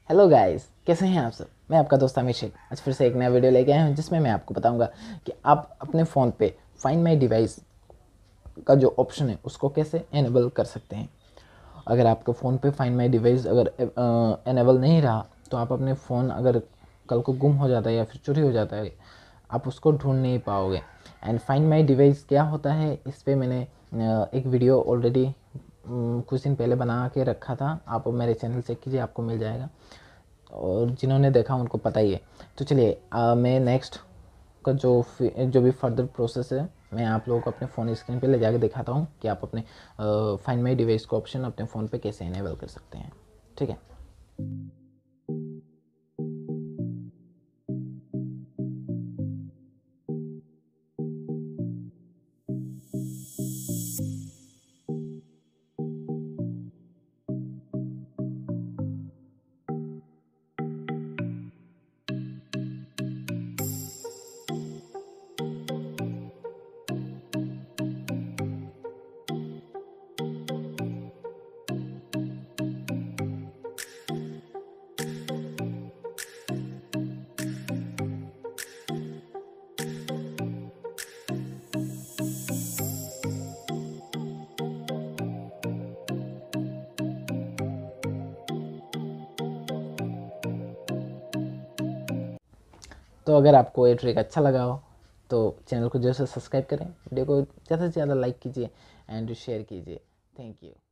Hello guys, कैसे हैं आप सब। मैं आपका दोस्त अमित शेख आज फिर से एक नया वीडियो लेके आया हूँ जिसमें मैं आपको बताऊंगा कि आप अपने फ़ोन पे फाइंड माई डिवाइस का जो ऑप्शन है उसको कैसे एनेबल कर सकते हैं। अगर आपके फ़ोन पे फाइंड माई डिवाइस अगर एनेबल नहीं रहा तो आप अपने फ़ोन अगर कल को गुम हो जाता है या फिर चोरी हो जाता है, आप उसको ढूंढ नहीं पाओगे। एंड फाइंड माई डिवाइस क्या होता है, इस पर मैंने एक वीडियो ऑलरेडी कुछ दिन पहले बना के रखा था। आप मेरे चैनल चेक कीजिए, आपको मिल जाएगा, और जिन्होंने देखा उनको पता ही है। तो चलिए मैं नेक्स्ट का जो भी फर्दर प्रोसेस है मैं आप लोगों को अपने फ़ोन स्क्रीन पे ले जाके दिखाता हूँ कि आप अपने फाइंड माई डिवाइस का ऑप्शन अपने फ़ोन पे कैसे इनेबल कर सकते हैं। ठीक है। तो अगर आपको ये ट्रिक अच्छा लगा हो तो चैनल को जरूर से सब्सक्राइब करें, वीडियो को ज़्यादा से ज़्यादा लाइक कीजिए एंड शेयर कीजिए। Thank you.